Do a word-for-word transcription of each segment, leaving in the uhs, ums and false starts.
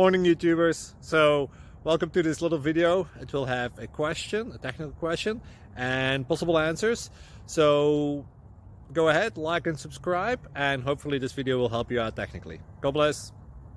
Morning YouTubers. So welcome to this little video. It will have a question, a technical question, and possible answers. So go ahead, like and subscribe, and hopefully this video will help you out technically. God bless.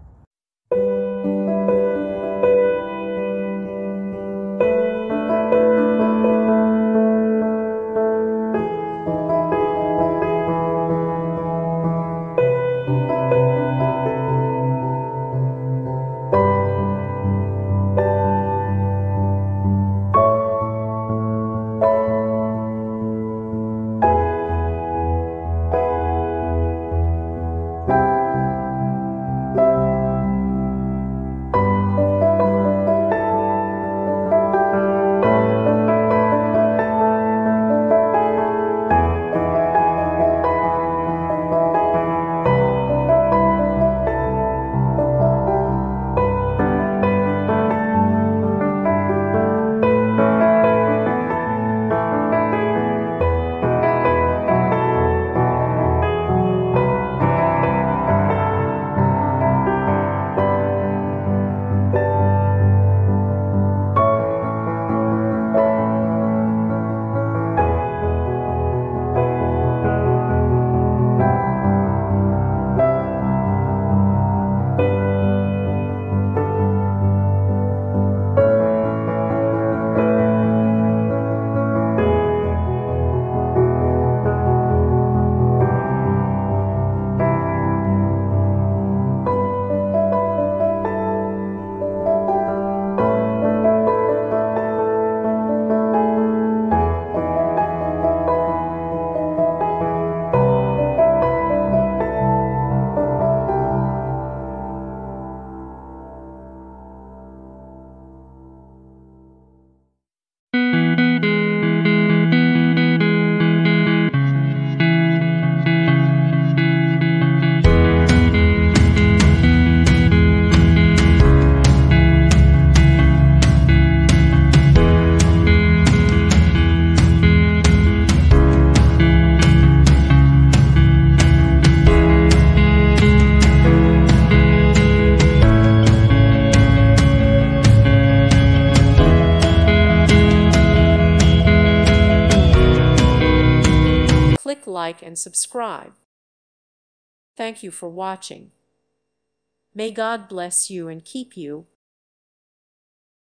Click like and subscribe. Thank you for watching. May God bless you and keep you.